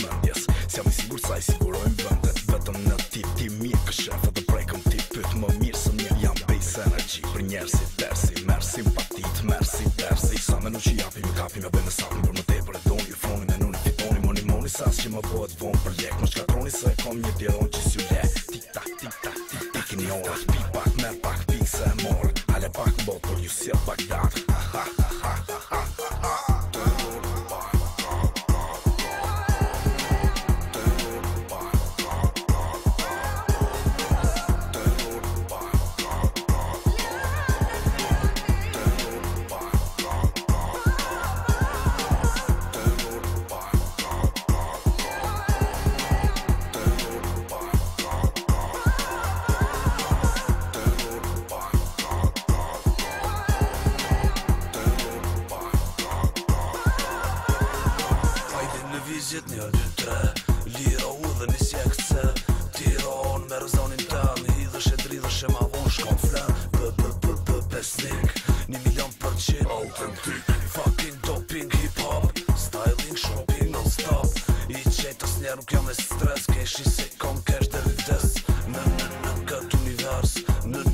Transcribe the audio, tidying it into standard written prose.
vëmendjes. S'jam I sigur sa I sigurojmë vendet. Vetëm në ti mirë kë shef edhe prekëm ti pyt më mirë së mje. Jam base energy për njerëzit tersi. Merë simpatit, merë si tersi. Sa menu që japim I kapim ja bëjnë sapim për më tepër e doni. Fonin e nuni fitoni, moni sas që më bëhet vonë për lek. Më shkatroni se kom një tjeron që s'ju le. Tik I një orë. Pi pak, merë pak, pik se e morë. Ale pak më botë, por ju sjell Bagdad. Vizjet 1, 2, 3 Lira u dhe një sjek se Tiron me rëzonin tën Hidhësh e dridhësh e ma vonë shkon flen Pesnik 1 milion %. Authentic Fucking doping hip-hop Styling, shopping, non-stop I qetës njerë nuk jam e stres Keshi se kom kesh dhe vdes Në këtë univers Në